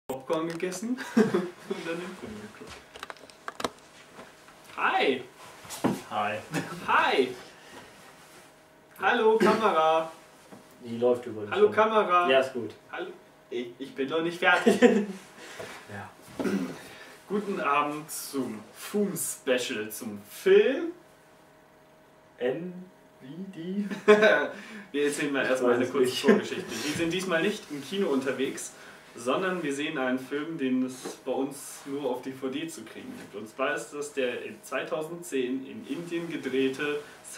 Popcorn gegessen und dann den Film geguckt. Hi! Hi. Hi! Hallo Kamera! Die läuft übrigens. Hallo schon. Kamera! Ja, ist gut. Hallo. Ich bin noch nicht fertig. Ja. Guten Abend zum Foom-Special, zum Film. Wie? Wir erzählen mal erstmal eine kurze Vorgeschichte. Wir sind diesmal nicht im Kino unterwegs, sondern wir sehen einen Film, den es bei uns nur auf DVD zu kriegen gibt. Und zwar ist das der in 2010 in Indien gedrehte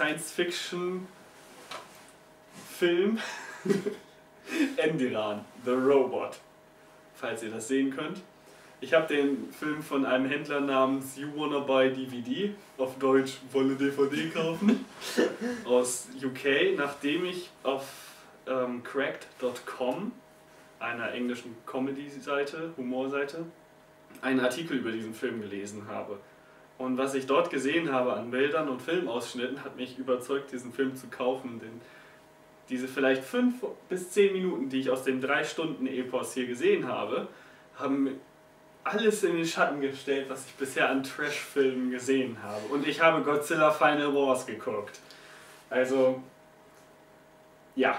Science-Fiction-Film Endiran, The Robot, falls ihr das sehen könnt. Ich habe den Film von einem Händler namens You Wanna Buy DVD, auf Deutsch Wolle DVD kaufen, aus UK, nachdem ich auf cracked.com, einer englischen Comedy-Seite, Humorseite, einen Artikel über diesen Film gelesen habe. Und was ich dort gesehen habe an Bildern und Filmausschnitten, hat mich überzeugt, diesen Film zu kaufen, denn diese vielleicht 5 bis 10 Minuten, die ich aus dem 3-Stunden-Epos hier gesehen habe, haben alles in den Schatten gestellt, was ich bisher an Trash-Filmen gesehen habe. Und ich habe Godzilla Final Wars geguckt. Also, ja.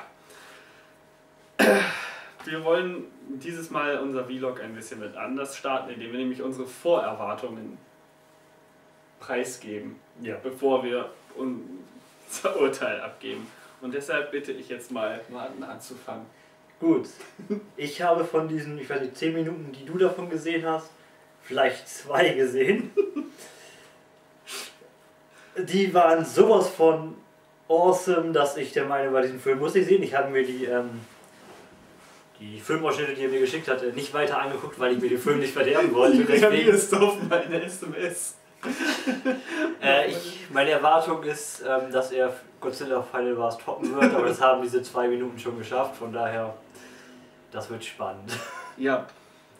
Wir wollen dieses Mal unser Vlog ein bisschen mit anders starten, indem wir nämlich unsere Vorerwartungen preisgeben, Ja. bevor wir unser Urteil abgeben. Und deshalb bitte ich jetzt mal Martin anzufangen. Gut. Ich habe von diesen, ich weiß nicht, 10 Minuten, die du davon gesehen hast, vielleicht 2 gesehen. Die waren sowas von awesome, dass ich der Meinung war, diesen Film muss ich sehen. Ich habe mir die Filmausschnitte, die er mir geschickt hatte, nicht weiter angeguckt, weil ich mir den Film nicht verderben wollte. Deswegen ist auf meine SMS. Meine Erwartung ist, dass er Godzilla Final Wars toppen wird, aber das haben diese 2 Minuten schon geschafft, von daher, das wird spannend. Ja,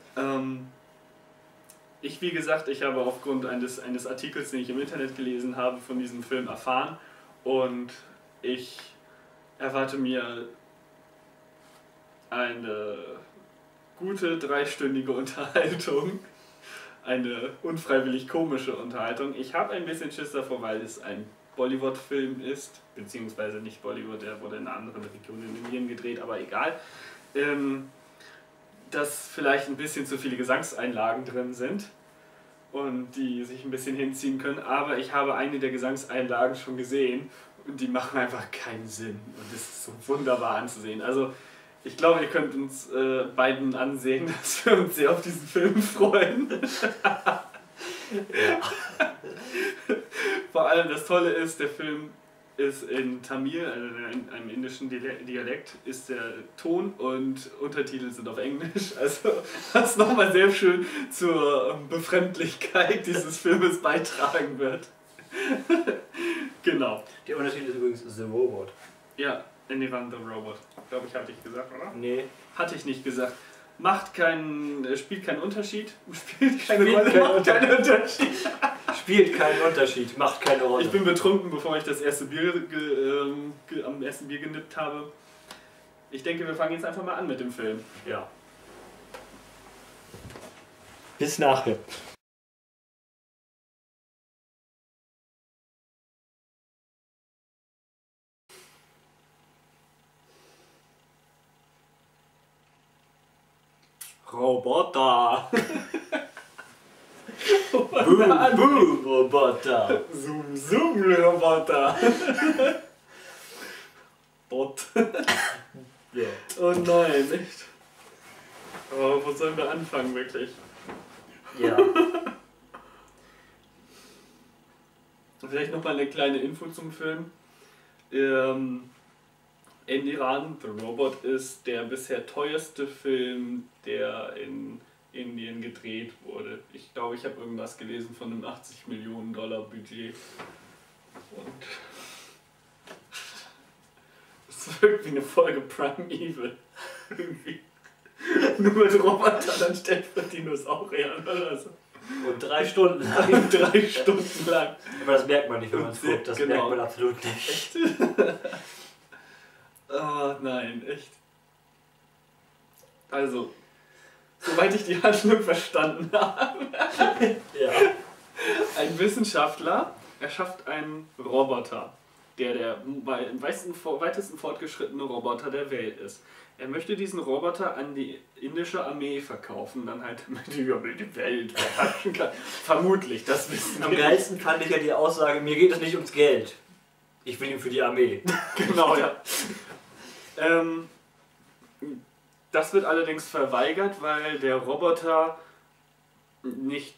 wie gesagt, ich habe aufgrund eines Artikels, den ich im Internet gelesen habe, von diesem Film erfahren und ich erwarte mir eine gute 3-stündige Unterhaltung. Eine unfreiwillig komische Unterhaltung. Ich habe ein bisschen Schiss davor, weil es ein Bollywood-Film ist, beziehungsweise nicht Bollywood, der wurde in einer anderen Region in Indien gedreht, aber egal. Dass vielleicht ein bisschen zu viele Gesangseinlagen drin sind und die sich ein bisschen hinziehen können, aber ich habe eine der Gesangseinlagen schon gesehen und die machen einfach keinen Sinn und es ist so wunderbar anzusehen. Also ich glaube, ihr könnt uns beiden ansehen, dass wir uns sehr auf diesen Film freuen. Ja. Vor allem das Tolle ist, der Film ist in Tamil, also in einem indischen Dialekt, ist der Ton und Untertitel sind auf Englisch. Also was nochmal sehr schön zur Befremdlichkeit dieses Filmes beitragen wird. Genau. Der Unterschied ist übrigens The Robot. Ja. Endiran, The Robot. Glaube ich, hatte ich gesagt, oder? Nee. Hatte ich nicht gesagt. Spielt keinen Unterschied. Spielt keine Rolle, macht keinen Unterschied. Spielt keinen Unterschied, macht keine Rolle. Ich bin betrunken, bevor ich das erste Bier am ersten Bier genippt habe. Ich denke, wir fangen jetzt einfach mal an mit dem Film. Ja. Bis nachher. Roboter! Boom, Roboter! Zoom, zoom, Roboter! Bot. Ja. Oh nein, echt. Oh, wo sollen wir anfangen, wirklich? Ja. Vielleicht nochmal eine kleine Info zum Film. Endiran, The Robot, ist der bisher teuerste Film, der in Indien gedreht wurde. Ich glaube, ich habe irgendwas gelesen von einem 80 Millionen Dollar Budget. Und das wirkt wie eine Folge Prime Evil. Irgendwie. Nur mit Robotern anstelle von Dinosauriern oder so. Und 3 Stunden lang. 3 Stunden lang. Aber das merkt man nicht, wenn man es guckt. Das Genau. merkt man absolut nicht. Echt? Oh nein, echt. Also, soweit ich die Handlung verstanden habe. Ja. Ein Wissenschaftler erschafft einen Roboter, der weitesten fortgeschrittene Roboter der Welt ist. Er möchte diesen Roboter an die indische Armee verkaufen, dann halt damit die Welt beherrschen kann. Vermutlich, das wissen wir. Am geilsten fand ich ja die Aussage, mir geht es nicht ums Geld. Ich will ihn für die Armee. Genau, ja. Das wird allerdings verweigert, weil der Roboter nicht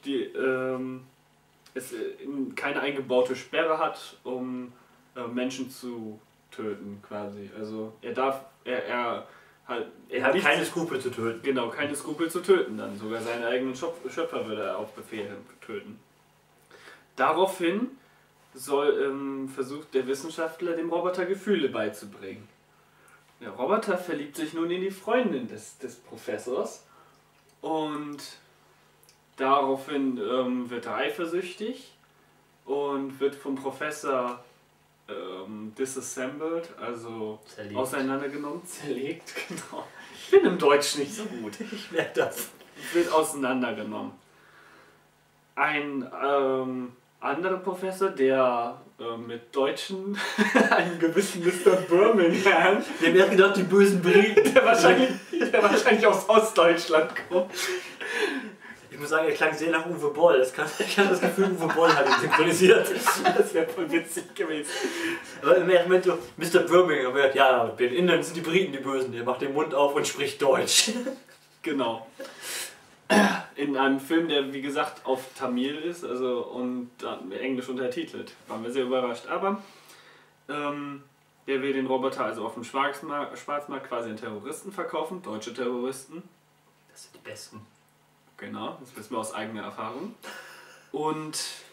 keine eingebaute Sperre hat, um Menschen zu töten, quasi. Also er hat keine Skrupel zu töten. Genau, keine Skrupel zu töten dann. Sogar seinen eigenen Schöpfer würde er auf Befehl töten. Daraufhin versucht der Wissenschaftler dem Roboter Gefühle beizubringen. Der Roboter verliebt sich nun in die Freundin des Professors und daraufhin wird er eifersüchtig und wird vom Professor disassembled, also auseinandergenommen, zerlegt, genau. Ich bin im Deutsch nicht so gut. Ich merke das. Wird auseinandergenommen. Ein anderer Professor, der mit Deutschen, einen gewissen Mr. Birmingham, der mir hat gedacht, die bösen Briten, der wahrscheinlich aus Ostdeutschland kommt. Ich muss sagen, er klang sehr nach Uwe Boll. Ich kann das Gefühl, Uwe Boll hat ihn synchronisiert. Das wäre voll witzig gewesen. Aber im ersten Moment so, Mr. Birmingham, ja, den Indern sind die Briten die Bösen. Der macht den Mund auf und spricht Deutsch. Genau. In einem Film, der wie gesagt auf Tamil ist, also und dann Englisch untertitelt. Waren wir sehr überrascht. Aber der will den Roboter also auf dem Schwarzmarkt quasi an Terroristen verkaufen, deutsche Terroristen. Das sind die Besten. Genau, das wissen wir aus eigener Erfahrung. Und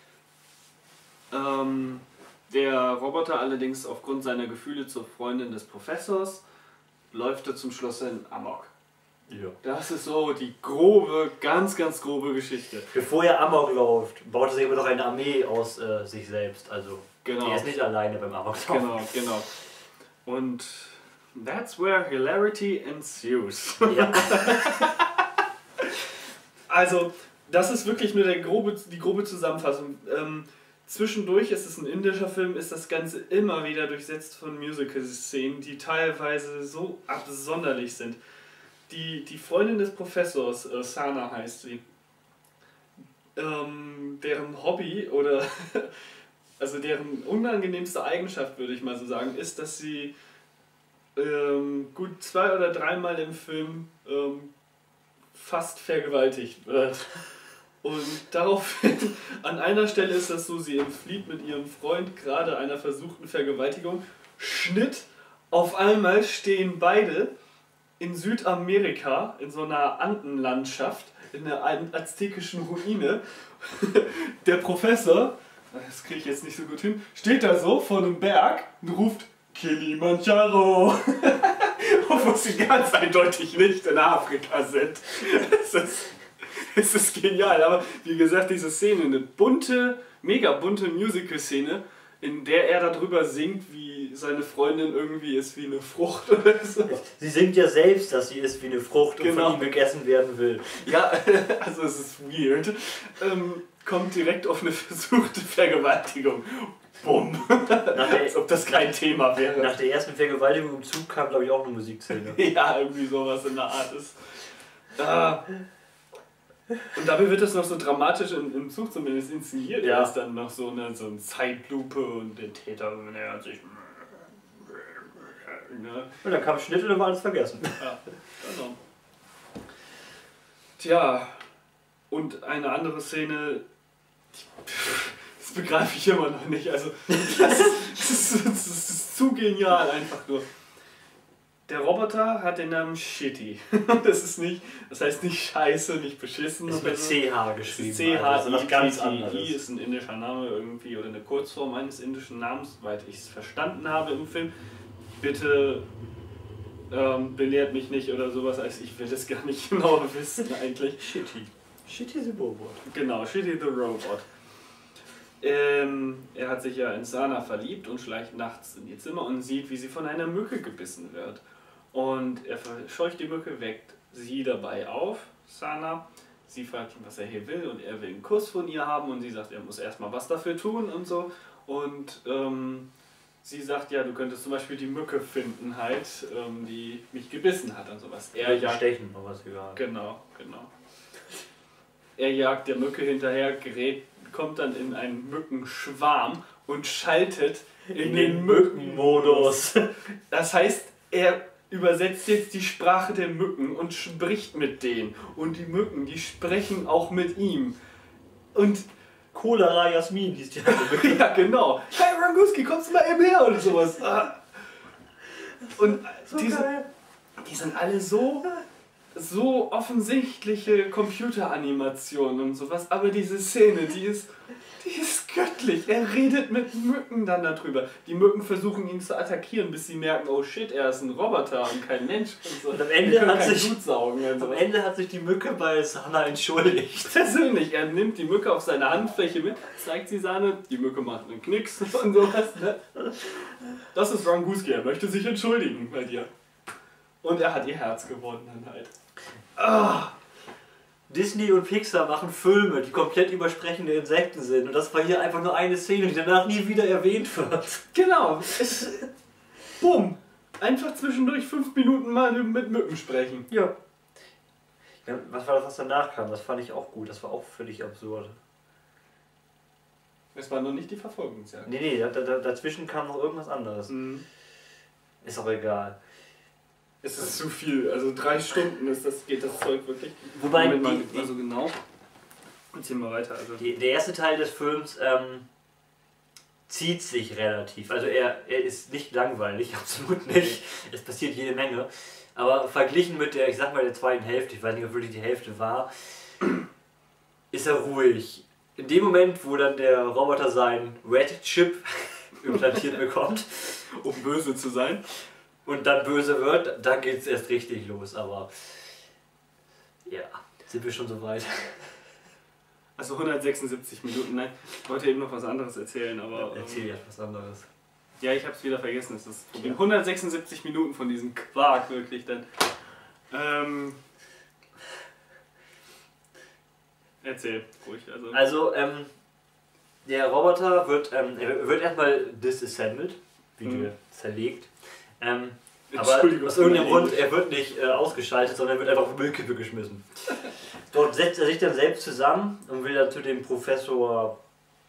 der Roboter allerdings aufgrund seiner Gefühle zur Freundin des Professors läuft er zum Schluss in Amok. Ja. Das ist so die grobe, ganz grobe Geschichte. Bevor er Amok läuft, baut er sich aber noch eine Armee aus sich selbst. Also genau. Er ist nicht alleine beim Amok laufen. Genau. Und that's where hilarity ensues. Ja. Also, das ist wirklich nur die grobe Zusammenfassung. Zwischendurch ist es ein indischer Film, ist das Ganze immer wieder durchsetzt von Musical-Szenen, die teilweise so absonderlich sind. Die Freundin des Professors, Sana heißt sie, deren Hobby oder also deren unangenehmste Eigenschaft, würde ich mal so sagen, ist, dass sie gut 2 oder 3 Mal im Film fast vergewaltigt wird. Und daraufhin, an einer Stelle ist das so, sie entflieht mit ihrem Freund gerade einer versuchten Vergewaltigung. Schnitt, auf einmal stehen beide in Südamerika, in so einer Andenlandschaft, in einer aztekischen Ruine. Der Professor, das kriege ich jetzt nicht so gut hin, steht da so vor einem Berg und ruft Kilimanjaro. Obwohl sie ganz eindeutig nicht in Afrika sind. Es ist genial, aber wie gesagt, diese Szene, eine mega bunte Musical-Szene, in der er darüber singt, wie seine Freundin irgendwie ist wie eine Frucht oder so. Sie singt ja selbst, dass sie ist wie eine Frucht und genau. von ihm gegessen werden will. Ja, also es ist weird. Kommt direkt auf eine versuchte Vergewaltigung. Bumm. Als ob das kein Thema wäre. Nach der ersten Vergewaltigung im Zug kam, glaube ich, auch eine Musikszene. Ja, irgendwie sowas in der Art ist. Und dabei wird das noch so dramatisch im Zug zumindest inszeniert. Ja. Da ist dann noch so eine Zeitlupe und der Täter nähert sich. Und dann kam Schnitt und dann war alles vergessen. Ja, genau. Tja, und eine andere Szene, das begreife ich immer noch nicht. Also, das ist zu genial einfach nur. Der Roboter hat den Namen Shitty. Das heißt nicht scheiße, nicht beschissen. Ist mit CH geschrieben. CH, also was ganz I anderes. ist ein indischer Name irgendwie oder eine Kurzform eines indischen Namens, soweit ich es verstanden habe im Film. Bitte belehrt mich nicht oder sowas, also ich will das gar nicht genau wissen eigentlich. Shitty. Shitty the Robot. Genau, Shitty the Robot. Er hat sich ja in Sana verliebt und schleicht nachts in ihr Zimmer und sieht, wie sie von einer Mücke gebissen wird. Und er verscheucht die Mücke, weckt sie dabei auf, Sana. Sie fragt ihn, was er hier will und er will einen Kuss von ihr haben und sie sagt, er muss erstmal was dafür tun und so. Und sie sagt, ja, du könntest zum Beispiel die Mücke finden halt, die mich gebissen hat und sowas. Er jagt stechen, aber was egal. Genau. Er jagt der Mücke hinterher, kommt dann in einen Mückenschwarm und schaltet in den Mückenmodus. Das heißt, er übersetzt jetzt die Sprache der Mücken und spricht mit denen. Und die Mücken, die sprechen auch mit ihm. Und Cholera Jasmin hieß die Mücke. ja, genau. Hey Ranguski, kommst du mal eben her oder sowas. Und so die sind alle so offensichtliche Computeranimationen und sowas, aber diese Szene, die ist göttlich. Er redet mit Mücken dann darüber. Die Mücken versuchen ihn zu attackieren, bis sie merken, oh shit, er ist ein Roboter und kein Mensch. Und, so. Und am Ende hat sich die Mücke bei Sana entschuldigt. Persönlich, er nimmt die Mücke auf seine Handfläche mit, zeigt sie Sana, die Mücke macht einen Knicks und sowas. Ne? Das ist Ranguski, er möchte sich entschuldigen bei dir. Und er hat ihr Herz gewonnen dann halt. Ah. Disney und Pixar machen Filme, die komplett übersprechende Insekten sind. Und das war hier einfach nur eine Szene, die danach nie wieder erwähnt wird. Genau. Bumm. Einfach zwischendurch 5 Minuten mal mit Mücken sprechen. Ja. Was war das, was danach kam? Das fand ich auch gut. Das war auch völlig absurd. Es war noch nicht die Verfolgungsjagd. Nee, dazwischen kam noch irgendwas anderes. Mhm. Ist auch egal. Es ist zu viel, also 3 Stunden geht das Zeug wirklich. Wobei also genau. Erzähl mal weiter. Also. Der erste Teil des Films zieht sich relativ. Also er ist nicht langweilig, absolut nicht. Es passiert jede Menge. Aber verglichen mit der, ich sag mal, der zweiten Hälfte, ich weiß nicht, ob wirklich die Hälfte war, ist er ruhig. In dem Moment, wo dann der Roboter seinen Red Chip implantiert bekommt, um böse zu sein. Und dann böse wird, dann geht es erst richtig los, aber ja, sind wir schon so weit. Also 176 Minuten, nein, ich wollte eben noch was anderes erzählen, aber... Erzähl jetzt was anderes. Ja, ich hab's wieder vergessen, das ist das Problem. 176 Minuten von diesem Quark, wirklich, dann... Erzähl, ruhig, Also, der Roboter wird erstmal disassembled, zerlegt. Aber aus irgendeinem Grund, er wird nicht ausgeschaltet, sondern er wird einfach auf Müllkippe geschmissen. Dort setzt er sich dann selbst zusammen und will dann zu dem Professor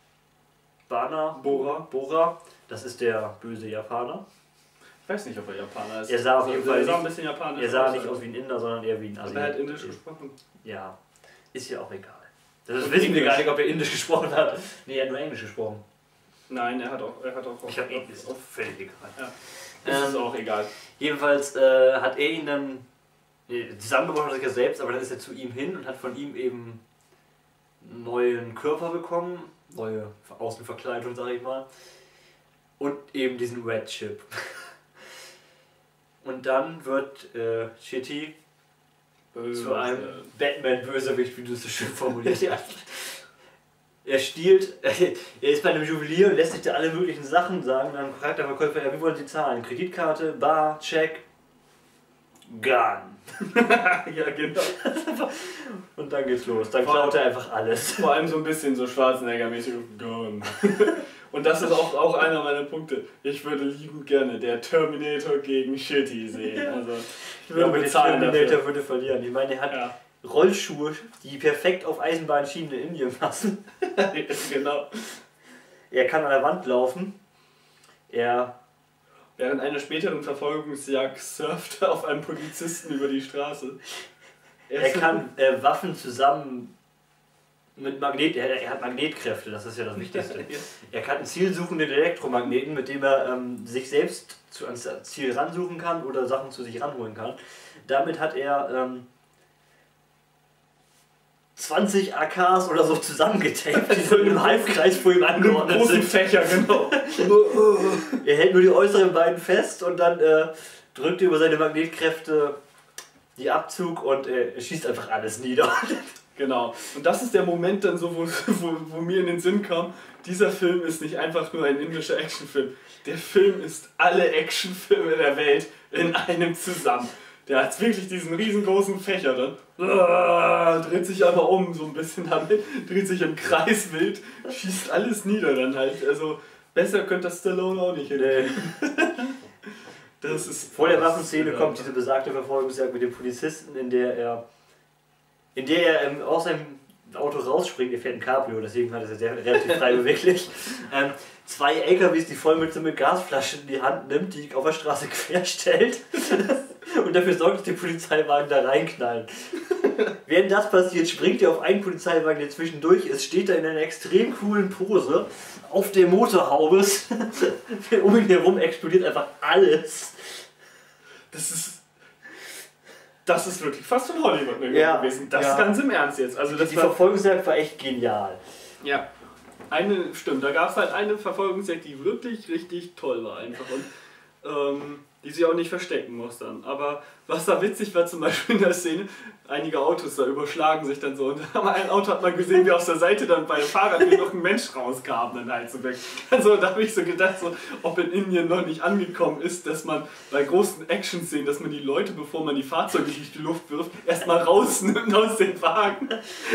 Bora. Das ist der böse Japaner. Ich weiß nicht, ob er Japaner ist. Er sah auf jeden Fall ein bisschen japanisch aus. Er sah nicht aus wie ein Inder, sondern eher wie ein Asi. Aber er hat Indisch gesprochen. Ja, ist ja auch egal. Das wissen wir gar nicht, ob er Indisch gesprochen hat. Nee, er hat nur Englisch gesprochen. Nein, er hat auch ich habe Englisch, ist auch völlig egal. Ja. Das ist auch egal. Jedenfalls hat er ihn dann zusammengebaut, hat er sich ja selbst, aber dann ist er zu ihm hin und hat von ihm eben einen neuen Körper bekommen, neue Außenverkleidung, sag ich mal, und eben diesen Red Chip. Und dann wird Chitty zu einem Batman-Bösewicht, wie du es so schön formuliert hast. Er ist bei einem Juwelier und lässt sich da alle möglichen Sachen sagen. Dann fragt der Verkäufer, ja, wie wollen Sie zahlen? Kreditkarte, Bar, Check, Gun. Ja, genau. Und dann geht's los. Dann klaut er einfach alles. Vor allem so ein bisschen so Schwarzenegger-mäßig. Gun. Und das ist auch einer meiner Punkte. Ich würde liebend gerne der Terminator gegen Shitty sehen. Also, ich würde der Terminator würde verlieren. Ich meine, er hat Rollschuhe, die perfekt auf Eisenbahnschienen in Indien passen. Genau. Er kann an der Wand laufen. Während einer späteren Verfolgungsjagd surft er auf einem Polizisten über die Straße. Er kann Waffen zusammen mit er hat Magnetkräfte, das ist ja das Wichtigste. Er kann einen zielsuchenden Elektromagneten, mit dem er sich selbst ans Ziel ransuchen kann oder Sachen zu sich ranholen kann. Damit hat er 20 AKs oder so zusammengetaped, die so im Halbkreis vor ihm angeordnet sind. Fächer, genau. Er hält nur die äußeren beiden fest und dann drückt er über seine Magnetkräfte die Abzug und er schießt einfach alles nieder. Genau. Und das ist der Moment dann so, wo mir in den Sinn kam, dieser Film ist nicht einfach nur ein indischer Actionfilm. Der Film ist alle Actionfilme der Welt in einem zusammen. Der hat wirklich diesen riesengroßen Fächer dann. Dreht sich aber um so ein bisschen damit, dreht sich im Kreis wild, schießt alles nieder dann halt. Also besser könnte das Stallone auch nicht hinkriegen. Das ist vor der Waffenszene kommt diese besagte Verfolgungsjagd mit dem Polizisten, in der er aus seinem Auto rausspringt. Er fährt ein Cabrio, deswegen hat er sehr relativ frei beweglich. 2 LKWs, die Vollmütze mit Gasflaschen in die Hand nimmt, die auf der Straße querstellt und dafür sorgt, dass die Polizeiwagen da reinknallen. Während das passiert, springt er auf einen Polizeiwagen, der zwischendurch ist, steht da in einer extrem coolen Pose auf der Motorhaube. Um ihn herum explodiert einfach alles. Das ist wirklich fast von Hollywood gewesen. Das ist ganz im Ernst jetzt. Also die Verfolgungsjagd war echt genial. Ja. Stimmt, da gab es halt eine Verfolgungsjagd, die wirklich richtig toll war einfach und die sich auch nicht verstecken muss dann. Aber was da witzig war zum Beispiel in der Szene, einige Autos da überschlagen sich dann so und ein Auto hat man gesehen, wie aus der Seite dann bei dem Fahrrad noch ein Mensch rauskam dann halt so weg. Also da habe ich so gedacht, so, ob in Indien noch nicht angekommen ist, dass man bei großen Action-Szenen, dass man die Leute, bevor man die Fahrzeuge durch die Luft wirft, erstmal rausnimmt aus den Wagen.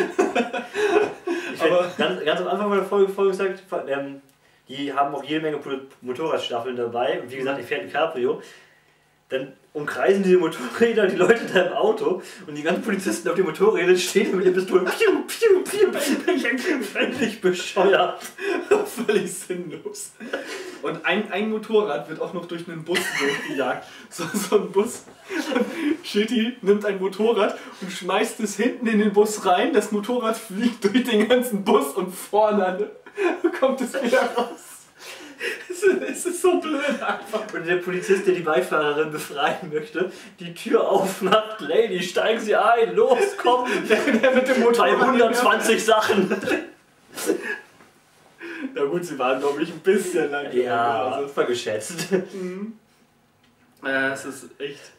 Aber ganz am Anfang von der Folge gesagt, die haben auch jede Menge Motorradstaffeln dabei und wie gesagt, die fährt ein Cabrio. Dann umkreisen diese Motorräder die Leute da im Auto und die ganzen Polizisten auf den Motorrädern stehen mit den Pistolen. Piu, piu, piu, völlig bescheuert. Völlig sinnlos. Und ein Motorrad wird auch noch durch einen Bus durchgejagt. So ein Bus. Shitty nimmt ein Motorrad und schmeißt es hinten in den Bus rein. Das Motorrad fliegt durch den ganzen Bus und vorne kommt es wieder raus. Es ist so blöd einfach. Und der Polizist, der die Beifahrerin befreien möchte, die Tür aufmacht. Lady, steigen Sie ein, los, komm! Der mit dem Motorrad. 120 Sachen. Na gut, sie waren glaube ich ein bisschen lang. Ja, also das war geschätzt. Mhm. Ja, es ist echt...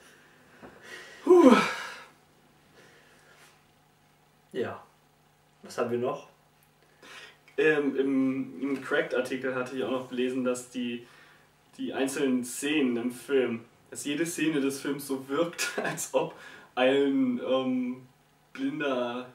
Ja. Was haben wir noch? Im Cracked-Artikel hatte ich auch noch gelesen, dass die einzelnen Szenen im Film, dass jede Szene des Films so wirkt, als ob ein blinder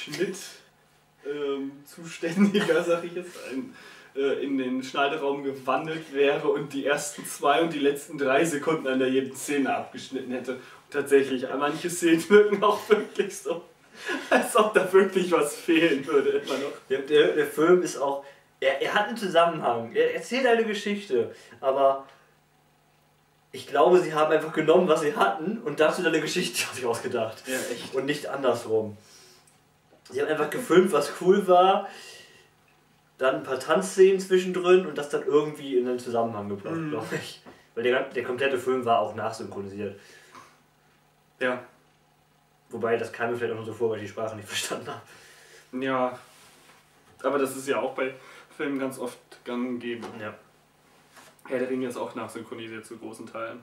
Schnitt-Zuständiger, sag ich jetzt, in den Schneideraum gewandelt wäre und die ersten 2 und die letzten 3 Sekunden an der jeden Szene abgeschnitten hätte. Und tatsächlich, manche Szenen wirken auch wirklich so. Als ob da wirklich was fehlen würde immer noch. Der Film ist auch... Er hat einen Zusammenhang. Er erzählt eine Geschichte. Aber ich glaube, sie haben einfach genommen, was sie hatten und dazu dann eine Geschichte sich ausgedacht. Ja, echt. Und nicht andersrum. Sie haben einfach gefilmt, was cool war, dann ein paar Tanzszenen zwischendrin und das dann irgendwie in einen Zusammenhang gebracht, glaube ich. Weil der komplette Film war auch nachsynchronisiert. Ja. Wobei, das kam mir vielleicht auch nur so vor, weil ich die Sprache nicht verstanden habe. Ja, aber das ist ja auch bei Filmen ganz oft gang und gäbe. Ja. Herr der Ringe ist auch nachsynchronisiert zu großen Teilen.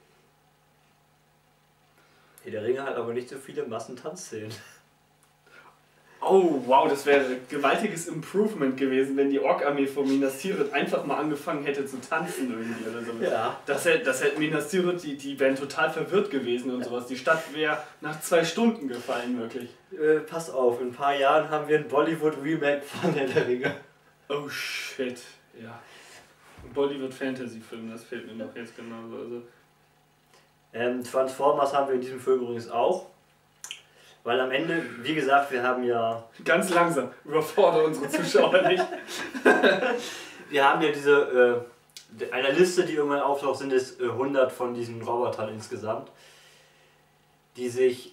Herr der Ringe hat aber nicht so viele Massentanzszenen. Oh, wow, das wäre ein gewaltiges Improvement gewesen, wenn die Ork-Armee von Minas Tirith einfach mal angefangen hätte zu tanzen irgendwie oder so. Ja. Das hätte Minas Tirith, die wären total verwirrt gewesen und sowas. Die Stadt wäre nach 2 Stunden gefallen, wirklich. Pass auf, in ein paar Jahren haben wir ein Bollywood-Remake von Herr der Ringe. Oh shit, ja. Ein Bollywood-Fantasy-Film, das fehlt mir noch jetzt genauso. Also. Transformers haben wir in diesem Film übrigens auch. Weil am Ende, wie gesagt, wir haben ja... Ganz langsam, überfordere unsere Zuschauer nicht. Wir haben ja diese... einer Liste, die irgendwann auftaucht, sind es 100 von diesen Robotern insgesamt, die sich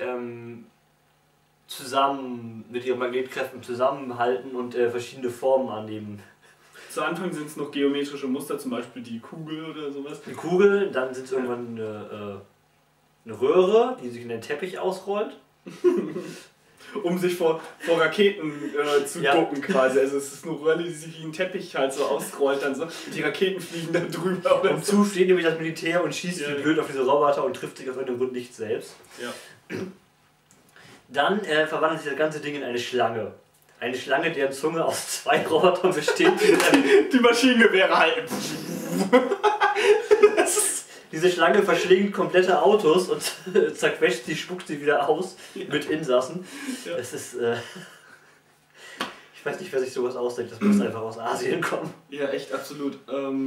zusammen mit ihren Magnetkräften zusammenhalten und verschiedene Formen annehmen. Zu Anfang sind es noch geometrische Muster, zum Beispiel die Kugel oder sowas. Die Kugel, dann sind es irgendwann eine Röhre, die sich in den Teppich ausrollt. Um sich vor Raketen zu ducken quasi. Also es ist eine Röhre, die sich wie ein Teppich halt so ausrollt dann so und die Raketen fliegen da drüber. Und zu steht nämlich das Militär und schießt wie blöd auf diese Roboter und trifft sich aus irgendeinem Grund nicht selbst. Ja. Dann verwandelt sich das ganze Ding in eine Schlange. Eine Schlange, deren Zunge aus 2 Robotern besteht. Die Maschinengewehre halten. Die Diese Schlange verschlingt komplette Autos und zerquetscht sie, spuckt sie wieder aus mit Insassen. Ja. Das ist... ich weiß nicht, wer sich sowas ausdenkt, das muss einfach aus Asien kommen. Ja, echt, absolut.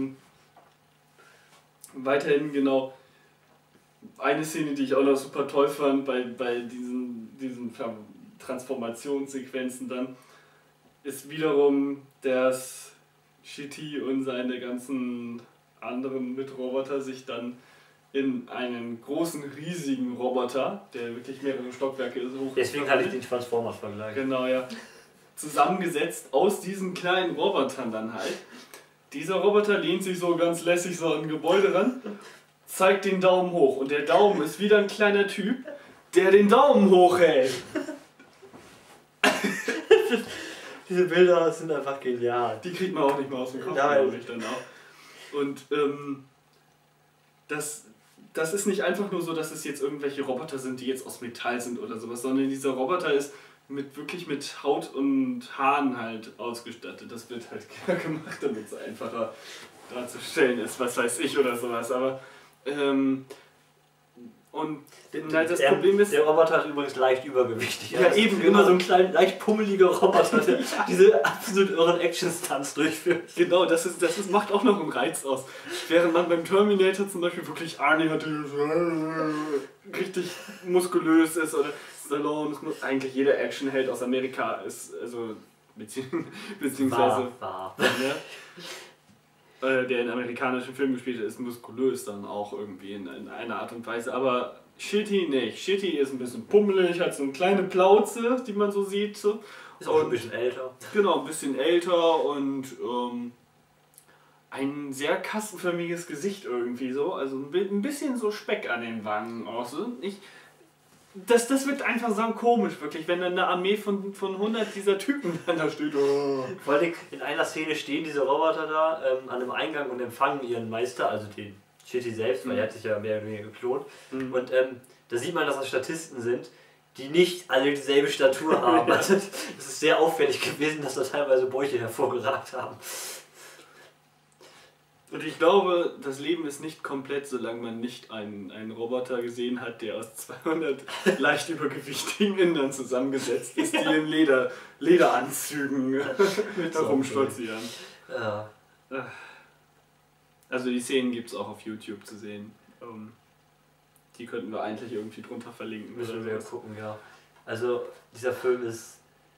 Weiterhin genau eine Szene, die ich auch noch super toll fand bei diesen Transformationssequenzen dann, ist wiederum, dass Shitty und seine ganzen anderen Mitroboter sich dann in einen großen, riesigen Roboter, der wirklich mehrere Stockwerke ist, hoch. Deswegen hatte ich den Transformers-Vergleich. Genau, ja. Zusammengesetzt aus diesen kleinen Robotern dann halt. Dieser Roboter lehnt sich so ganz lässig so an ein Gebäude ran, zeigt den Daumen hoch und der Daumen ist wieder ein kleiner Typ, der den Daumen hochhält. Diese Bilder sind einfach genial. Die kriegt man auch nicht mehr aus dem Kopf, glaube ich dann auch. Und das ist nicht einfach nur so, dass es jetzt irgendwelche Roboter sind, die jetzt aus Metall sind oder sowas, sondern dieser Roboter ist wirklich mit Haut und Haaren halt ausgestattet. Das wird halt gemacht, damit es einfacher darzustellen ist, was weiß ich oder sowas. Aber und das Problem ist... Der Roboter ist übrigens leicht übergewichtig. Ja, eben, immer so ein kleiner, leicht pummeliger Roboter, der diese absolut irren Action-Stunts durchführt. Genau, das macht auch noch einen Reiz aus. Während man beim Terminator zum Beispiel wirklich Arnie hatte, richtig muskulös ist, oder Stallone, eigentlich jeder Actionheld aus Amerika ist, also beziehungsweise war. Ja, der in amerikanischen Filmen gespielt hat, ist muskulös dann auch irgendwie in einer Art und Weise, aber Shitty nicht. Shitty ist ein bisschen pummelig, hat so eine kleine Plauze, die man so sieht. So. Ist auch ein bisschen älter. Genau, ein bisschen älter und ein sehr kastenförmiges Gesicht irgendwie so, also ein bisschen so Speck an den Wangen auch so. Das wird einfach so komisch, wirklich, wenn dann eine Armee von 100 dieser Typen dann da steht. Oh. Vor allem in einer Szene stehen diese Roboter da an einem Eingang und empfangen ihren Meister, also den Shitty selbst, weil er hat sich ja mehr oder weniger geklont. Und da sieht man, dass das Statisten sind, die nicht alle dieselbe Statur haben. Also, es ist sehr auffällig gewesen, dass da teilweise Bäuche hervorgeragt haben. Und ich glaube, das Leben ist nicht komplett, solange man nicht einen Roboter gesehen hat, der aus 200 leicht übergewichtigen Indern zusammengesetzt ist, die in Lederanzügen herumstolzieren. Ja. Also die Szenen gibt es auch auf YouTube zu sehen. Die könnten wir eigentlich irgendwie drunter verlinken. Müssen wir gucken, ja. Also dieser Film ist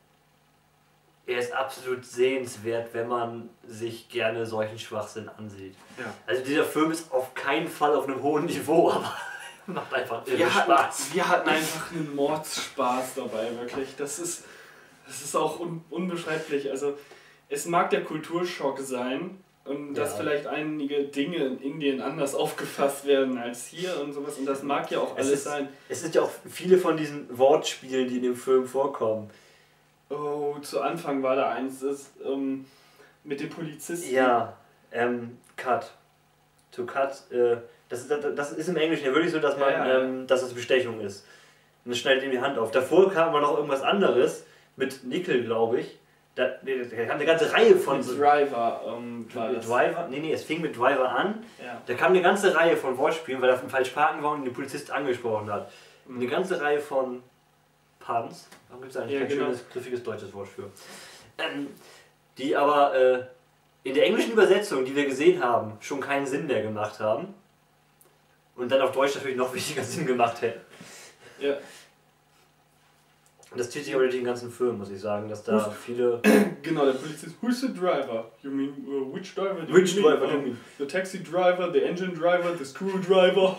absolut sehenswert, wenn man sich gerne solchen Schwachsinn ansieht. Ja. Also dieser Film ist auf keinen Fall auf einem hohen Niveau, aber macht einfach Spaß. Wir hatten einfach einen Mordsspaß dabei, wirklich. Das ist auch unbeschreiblich. Also es mag der Kulturschock sein und dass vielleicht einige Dinge in Indien anders aufgefasst werden als hier und sowas. Und das mag ja auch alles sein. Es sind ja auch viele von diesen Wortspielen, die in dem Film vorkommen. Oh, zu Anfang war da eins, das mit dem Polizisten. Ja, cut. To cut, das ist im Englischen ja wirklich so, dass man, dass es Bestechung ist. Und das schneidet ihm die Hand auf. Davor kam aber noch irgendwas anderes, mit Nickel, glaube ich. Da kam eine ganze Reihe von... Mit Driver, Driver? Nee, es fing mit Driver an. Ja. Da kam eine ganze Reihe von Wortspielen, weil er falsch parken war und den Polizist angesprochen hat. Eine ganze Reihe von Puns. Da gibt es eigentlich kein schönes, griffiges deutsches Wort für. Die aber in der englischen Übersetzung, die wir gesehen haben, schon keinen Sinn mehr gemacht haben. Und dann auf Deutsch natürlich noch weniger Sinn gemacht hätten. Ja. Und das zieht sich aber durch den ganzen Film, muss ich sagen, dass da viele... Genau, der Polizist, who's the driver? You mean, which driver do which you driver mean? do you mean? The taxi driver, the engine driver, the screwdriver.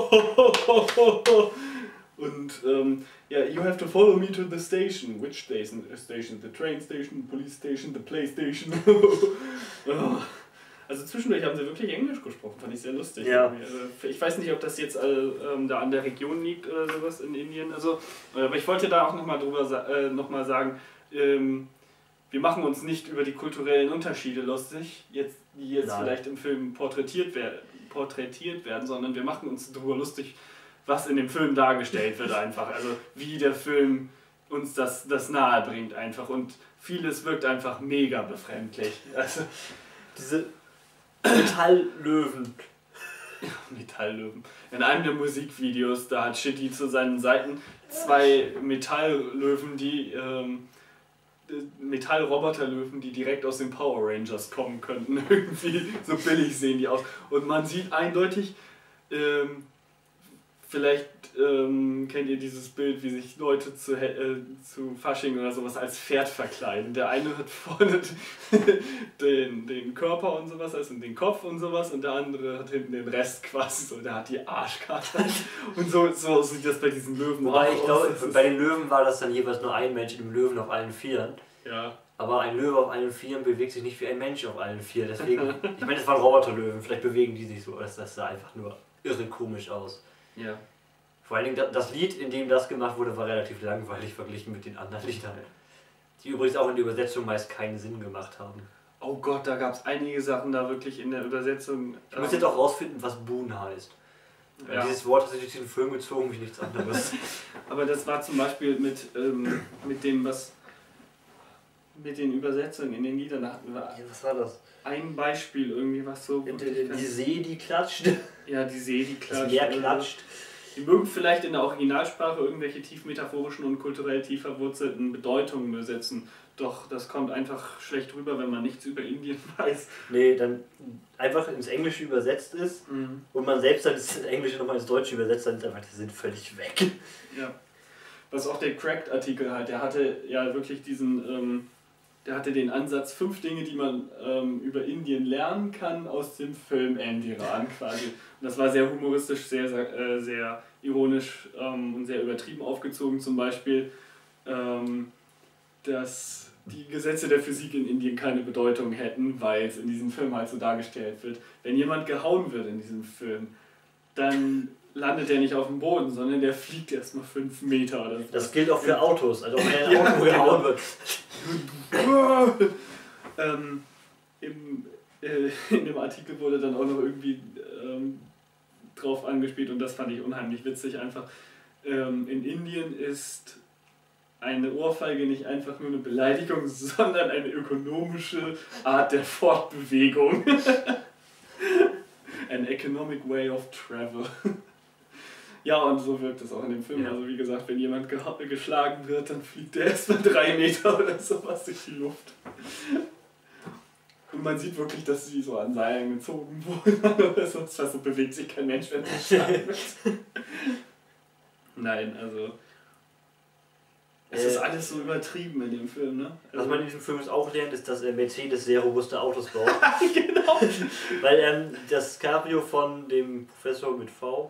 Und you have to follow me to the station. Which station? The train station, the police station, the PlayStation. Also zwischendurch haben sie wirklich Englisch gesprochen, fand ich sehr lustig. Ja. Also ich weiß nicht, ob das jetzt da an der Region liegt oder sowas in Indien. Also, aber ich wollte da auch nochmal sagen, wir machen uns nicht über die kulturellen Unterschiede lustig, die jetzt vielleicht im Film porträtiert werden, sondern wir machen uns darüber lustig, was in dem Film dargestellt wird einfach. Also wie der Film uns das nahe bringt einfach. Und vieles wirkt einfach mega befremdlich. Also diese Metalllöwen. Metalllöwen. In einem der Musikvideos, da hat Shitty zu seinen Seiten 2 Metalllöwen, die Metallroboterlöwen, die direkt aus den Power Rangers kommen könnten. Irgendwie so billig sehen die aus. Und man sieht eindeutig, vielleicht kennt ihr dieses Bild, wie sich Leute zu Fasching oder sowas als Pferd verkleiden. Der eine hat vorne den Körper und sowas, also den Kopf und sowas, und der andere hat hinten den Rest quasi so, der hat die Arschkarte. Und so sieht das bei diesen Löwen aus. Wobei ich glaube, bei den Löwen war das dann jeweils nur ein Mensch in dem Löwen auf allen Vieren. Ja. Aber ein Löwe auf allen Vieren bewegt sich nicht wie ein Mensch auf allen Vieren. Deswegen, ich meine, das waren Roboterlöwen, vielleicht bewegen die sich so, das sah einfach nur irre komisch aus. Ja. Vor allen Dingen das Lied, in dem das gemacht wurde, war relativ langweilig verglichen mit den anderen Liedern. Die übrigens auch in der Übersetzung meist keinen Sinn gemacht haben. Oh Gott, da gab es einige Sachen da wirklich in der Übersetzung. Ich muss jetzt auch rausfinden, was Boon heißt. Ja. Dieses Wort hat sich durch den Film gezogen wie nichts anderes. Aber das war zum Beispiel mit dem, was mit den Übersetzungen in den Liedern hatten wir. Ja, was war das? Ein Beispiel irgendwie, was so. Die See, die klatscht. Ja, die See, die klatscht. Das Meer klatscht. Die mögen vielleicht in der Originalsprache irgendwelche tief metaphorischen und kulturell tief verwurzelten Bedeutungen besetzen. Doch das kommt einfach schlecht rüber, wenn man nichts über Indien weiß. Nee, dann einfach ins Englische übersetzt ist und man selbst dann das Englische nochmal ins Deutsche übersetzt, dann ist einfach der Sinn völlig weg. Ja. Was auch der Cracked-Artikel hat, der hatte ja wirklich diesen, der hatte den Ansatz, 5 Dinge, die man über Indien lernen kann aus dem Film Endiran quasi. Und das war sehr humoristisch, sehr ironisch und sehr übertrieben aufgezogen. Zum Beispiel, dass die Gesetze der Physik in Indien keine Bedeutung hätten, weil es in diesem Film halt so dargestellt wird. Wenn jemand gehauen wird in diesem Film, dann landet er nicht auf dem Boden, sondern der fliegt erstmal 5 Meter oder so. Das gilt auch für Autos, also wenn ein Auto gehauen wird. In dem Artikel wurde dann auch noch irgendwie drauf angespielt und das fand ich unheimlich witzig einfach. In Indien ist eine Ohrfeige nicht einfach nur eine Beleidigung, sondern eine ökonomische Art der Fortbewegung. An economic way of travel. Ja, und so wirkt es auch in dem Film. Ja. Also wie gesagt, wenn jemand geschlagen wird, dann fliegt der erstmal 3 Meter oder sowas durch die Luft. Und man sieht wirklich, dass sie so an Seilen gezogen wurden. Sonst so bewegt sich kein Mensch, wenn er geschlagen wird. Nein, also es ist alles so übertrieben in dem Film, ne? Was man in diesem Film auch lernt, ist, dass Mercedes sehr robuste Autos baut. Genau! Weil das Cabrio von dem Professor mit V,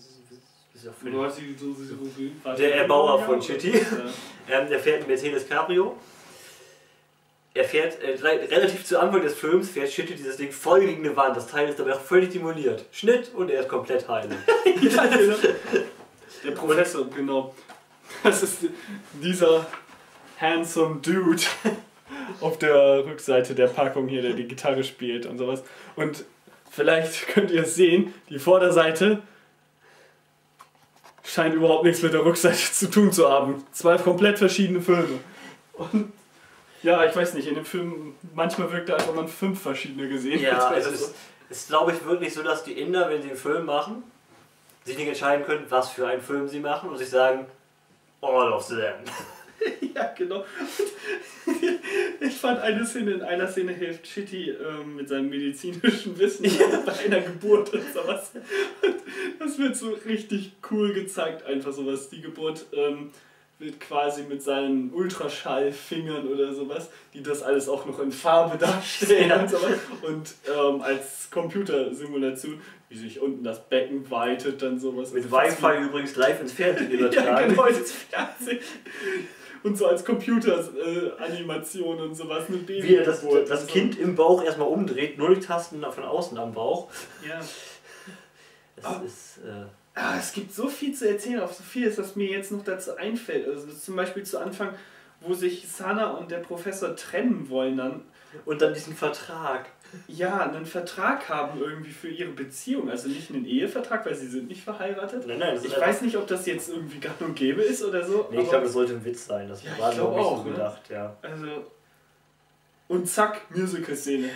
der Erbauer von Shitty, der fährt ein Mercedes Cabrio. Er fährt, relativ zu Anfang des Films, fährt Shitty dieses Ding voll gegen eine Wand. Das Teil ist dabei auch völlig demoliert. Schnitt und er ist komplett heil. Ja, genau. Der Professor, genau. Das ist dieser handsome Dude auf der Rückseite der Packung hier, der die Gitarre spielt und sowas. Und vielleicht könnt ihr es sehen, die Vorderseite scheint überhaupt nichts mit der Rückseite zu tun zu haben. 2 komplett verschiedene Filme. Und ja, ich weiß nicht, in dem Film manchmal wirkt er, als ob man 5 verschiedene gesehen hat. Ja, also es ist glaube ich wirklich so, dass die Inder, wenn sie einen Film machen, sich nicht entscheiden können, was für einen Film sie machen und sich sagen, all of them. Ja, genau. Ich fand in einer Szene hilft Shitty mit seinem medizinischen Wissen bei einer Geburt und sowas. Das wird so richtig cool gezeigt, einfach sowas. Die Geburt wird quasi mit seinen Ultraschallfingern oder sowas, die das alles auch noch in Farbe darstellen und sowas. Und als Computersimulation, wie sich unten das Becken weitet, dann sowas. Mit Wi-Fi übrigens live ins Fernsehen übertragen. Ja, genau, ins Fernsehen. Und so als Computeranimation und sowas. Eine Wie er das Kind im Bauch erstmal umdreht, 0 Tasten von außen am Bauch. Ja. Das ist... es gibt so viel zu erzählen, auf so viel, dass mir jetzt noch dazu einfällt. Also zum Beispiel zu Anfang, wo sich Sana und der Professor trennen wollen dann. Und dann diesen Vertrag. Ja, einen Vertrag haben irgendwie für ihre Beziehung. Also nicht einen Ehevertrag, weil sie sind nicht verheiratet. Nein, ich weiß nicht, ob das jetzt irgendwie gang und gäbe ist oder so. Nee, ich glaube, das sollte ein Witz sein. Das war glaube ich so gedacht, ja. Also, und zack, Musical-Szene.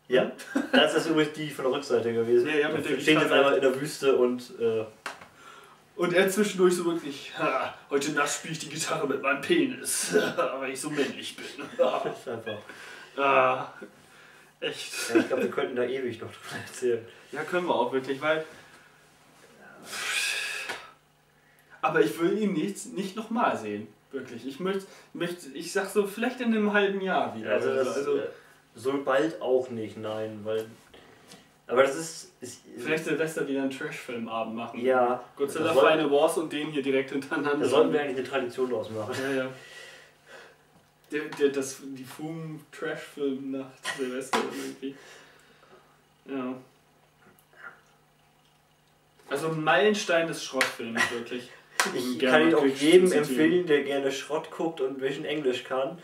Ja, das ist übrigens die von der Rückseite gewesen. Ja, ja, mit der stehen jetzt einmal in der Wüste und... Und er zwischendurch so wirklich, heute Nacht spiele ich die Gitarre mit meinem Penis, weil ich so männlich bin. Das ist einfach... Echt. Ja, ich glaube, wir könnten da ewig noch drüber erzählen. Ja, können wir auch wirklich, weil... Aber ich will ihn nicht nochmal sehen, wirklich. Ich sag so, vielleicht in einem halben Jahr wieder. Also so bald auch nicht, nein, weil... Aber das ist vielleicht Silvester wieder einen Trash-Filmabend machen. Ja. Godzilla Final Wars und den hier direkt hintereinander. Da sollten wir eigentlich eine Tradition draus machen. Ja, ja. Die Trash-Film nach Silvester irgendwie. Ja. Also ein Meilenstein des Schrottfilms, wirklich. Ich kann ihn auch jedem empfehlen, der gerne Schrott guckt und ein bisschen Englisch kann.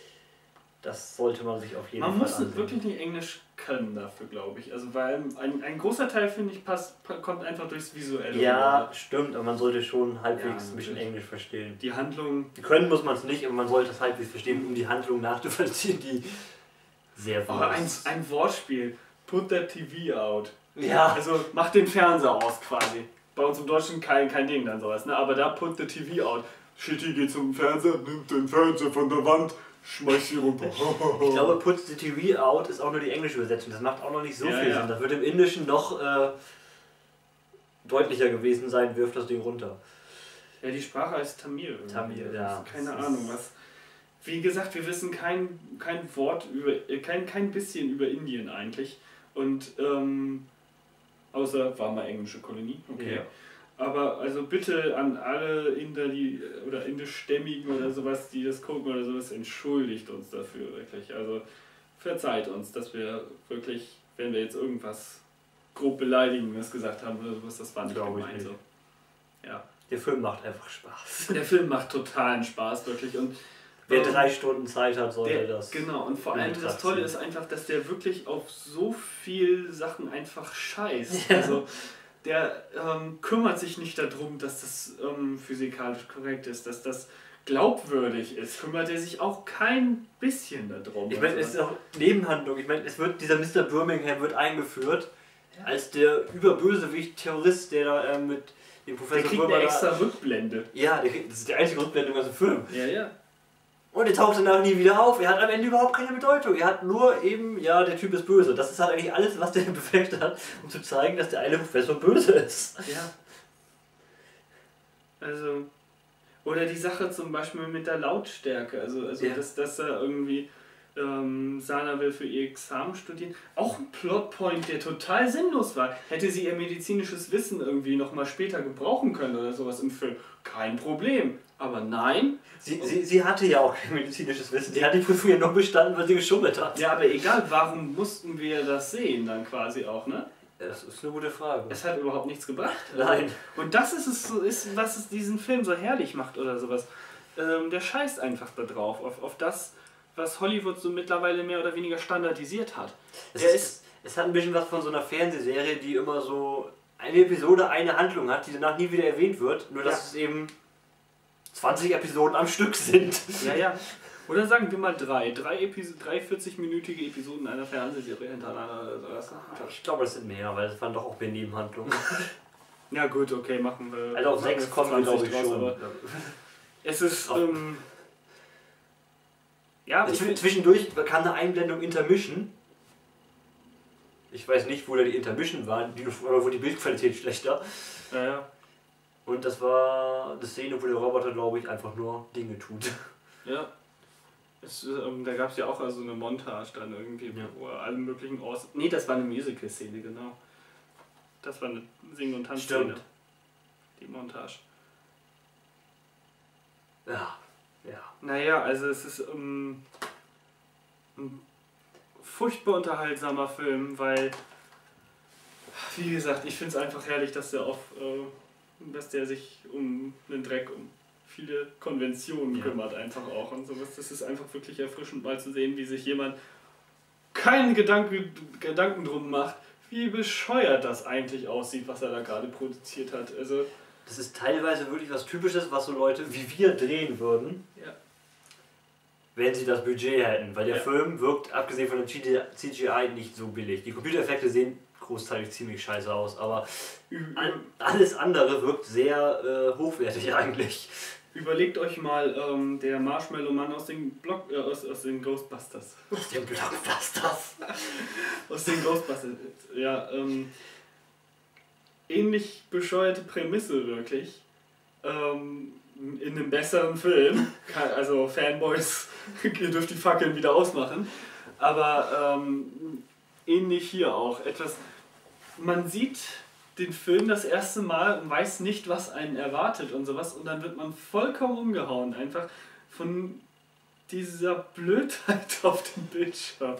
Das sollte man sich auf jeden Fall ansehen. Man muss wirklich nicht Englisch können dafür, glaube ich. Also weil ein großer Teil, finde ich, kommt einfach durchs Visuelle. Ja, stimmt, aber man sollte schon halbwegs ein bisschen Englisch verstehen. Die Handlung... Können muss man es nicht, aber man sollte es halbwegs verstehen, um die Handlung nachzuvollziehen, die sehr viel ist. Ein Wortspiel. Put that TV out. Ja. Also mach den Fernseher aus quasi. Bei uns im Deutschen kein Ding dann sowas, ne? Aber da put the TV out. Shitty geht zum Fernseher, nimmt den Fernseher von der Wand, schmeißt sie runter. Ich glaube, put the TV out ist auch nur die englische Übersetzung. Das macht auch noch nicht so viel Sinn. Das wird im Indischen noch deutlicher gewesen sein, wirft das Ding runter. Ja, die Sprache heißt Tamil. Tamil, ja. Keine Ahnung was. Wie gesagt, wir wissen kein Wort über, kein bisschen über Indien eigentlich. Und außer war mal englische Kolonie, okay. Ja. Aber also bitte an alle Inder, oder Indischstämmigen oder sowas, die das gucken oder sowas, entschuldigt uns dafür wirklich. Also verzeiht uns, dass wir wirklich, wenn wir jetzt irgendwas grob Beleidigendes gesagt haben oder sowas, das war nicht gemeint so. Ja. Der Film macht einfach Spaß. Der Film macht totalen Spaß, wirklich. Und wer 3 Stunden Zeit hat, sollte das. Genau, und vor allem das Tolle ist einfach, dass der wirklich auf so viel Sachen einfach scheißt. Ja. Also der kümmert sich nicht darum, dass das physikalisch korrekt ist, dass das glaubwürdig ist. Kümmert er sich auch kein bisschen darum. Ich meine, es ist auch Nebenhandlung. Ich meine, dieser Mr. Birmingham wird eingeführt als der Überbösewicht-Terrorist, der da mit dem Professor der kriegt eine extra Rückblende. Ja, das ist die einzige Rückblendung aus dem Film. Ja, ja. Und er taucht danach nie wieder auf. Er hat am Ende überhaupt keine Bedeutung. Er hat nur eben, ja, der Typ ist böse. Das ist halt eigentlich alles, was der befleckt hat, um zu zeigen, dass der eine Professor böse ist. Ja. Also, oder die Sache zum Beispiel mit der Lautstärke. Also ja. dass er irgendwie Sana will für ihr Examen studieren. Auch ein Plotpoint, der total sinnlos war. Hätte sie ihr medizinisches Wissen irgendwie nochmal später gebrauchen können oder sowas im Film. Kein Problem. Aber nein. Sie hatte ja auch kein medizinisches Wissen. Die hat die Prüfung ja noch bestanden, weil sie geschummelt hat. Ja, aber egal, warum mussten wir das sehen dann quasi auch, ne? Das ist eine gute Frage. Es hat überhaupt nichts gebracht. Nein. Und das ist was es diesen Film so herrlich macht oder sowas. Der scheißt einfach da drauf, auf das, was Hollywood so mittlerweile mehr oder weniger standardisiert hat. Es hat ein bisschen was von so einer Fernsehserie, die immer so eine Episode, eine Handlung hat, die danach nie wieder erwähnt wird, nur dass es eben 20 Episoden am Stück sind. Ja, ja. Oder sagen wir mal drei 40-minütige Episoden einer Fernsehserie hintereinander oder sowas. Ich glaube, das sind mehr, weil es waren doch auch mehr Nebenhandlungen. Ja gut, okay, machen wir. Also auf 6 kommen wir, glaube ich, schon. Aber es ist... ja, zwischendurch kam eine Einblendung Intermission. Ich weiß nicht, wo da die Intermission war, aber wo die Bildqualität schlechter. Ja, ja. Und das war eine Szene, wo der Roboter, glaube ich, einfach nur Dinge tut. Ja. Da gab es ja auch also eine Montage dann irgendwie, wo er alle möglichen Orts... Nee, das war eine Musical-Szene, genau. Das war eine Sing- und Tanzszene. Stimmt. Die Montage. Ja, ja. Naja, also es ist ein furchtbar unterhaltsamer Film, weil, wie gesagt, ich finde es einfach herrlich, dass der sich um einen Dreck, um viele Konventionen kümmert einfach auch und sowas. Das ist einfach wirklich erfrischend mal zu sehen, wie sich jemand keinen Gedanken drum macht, wie bescheuert das eigentlich aussieht, was er da gerade produziert hat. Also das ist teilweise wirklich was Typisches, was so Leute wie wir drehen würden. Ja. wenn sie das Budget hätten. Weil der Ja. Film wirkt, abgesehen von dem CGI, nicht so billig. Die Computereffekte sehen großteilig ziemlich scheiße aus, aber alles andere wirkt sehr hochwertig eigentlich. Überlegt euch mal der Marshmallow-Mann aus den aus den Ghostbusters. Aus dem Blockbusters. Aus den Ghostbusters. Ja, ähnlich bescheuerte Prämisse wirklich. In einem besseren Film. Also Fanboys, ihr dürft die Fackeln wieder ausmachen. Aber ähnlich hier auch. Man sieht den Film das erste Mal und weiß nicht, was einen erwartet und sowas. Und dann wird man vollkommen umgehauen. Einfach von dieser Blödheit auf dem Bildschirm.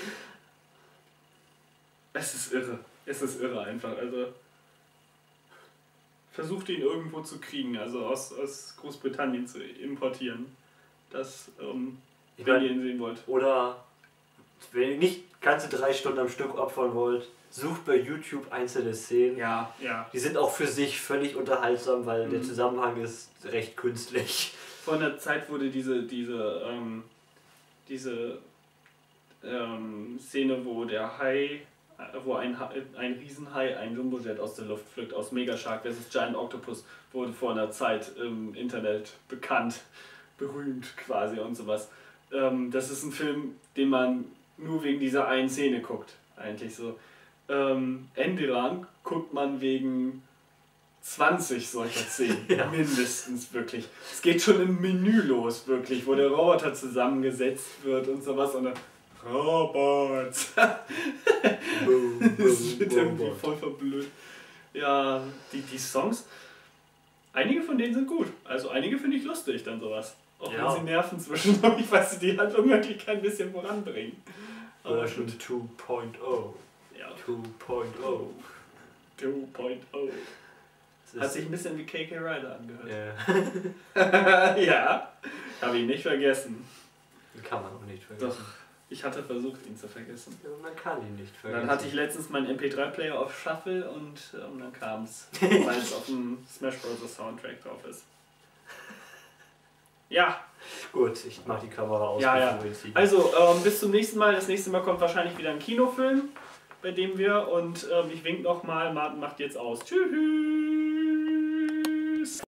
Es ist irre. Es ist irre einfach. Also versucht ihn irgendwo zu kriegen, also aus Großbritannien zu importieren. Das, wenn ihr ihn sehen wollt. Oder wenn ihr nicht ganze 3 Stunden am Stück opfern wollt, sucht bei YouTube einzelne Szenen. Ja. Die sind auch für sich völlig unterhaltsam, weil der Zusammenhang ist recht künstlich. Vor einer Zeit wurde diese Szene, wo der Hai, wo ein Riesenhai ein Jumbojet aus der Luft pflückt, aus Mega Shark vs. Giant Octopus, wurde vor einer Zeit im Internet bekannt, berühmt quasi und sowas. Das ist ein Film, den man nur wegen dieser einen Szene guckt, eigentlich so. Enderan guckt man wegen 20 solcher Szenen, Ja. mindestens wirklich. Es geht schon im Menü los, wirklich, wo der Roboter zusammengesetzt wird und sowas und dann Robots. Das wird irgendwie voll verblöd. Ja, die Songs, einige von denen sind gut. Also einige finde ich lustig, dann sowas. Auch Ja. wenn sie nerven zwischendurch, weil sie die Handlung wirklich kein bisschen voranbringen. Aber Version gut. 2.0. Ja. 2.0. 2.0. Hat sich ein bisschen wie KK Ryder angehört. Ja. Ja, habe ich nicht vergessen. Kann man auch nicht vergessen. Doch, ich hatte versucht, ihn zu vergessen. Ja, man kann ihn nicht vergessen. Dann hatte ich letztens meinen MP3-Player auf Shuffle und dann kam es, weil es auf dem Smash Bros. Soundtrack drauf ist. Ja, Gut, ich mach die Kamera aus. Ja. bevor wir jetzt die- also bis zum nächsten Mal. Das nächste Mal kommt wahrscheinlich wieder ein Kinofilm, bei dem wir, und ich wink nochmal, Martin macht jetzt aus. Tschüss!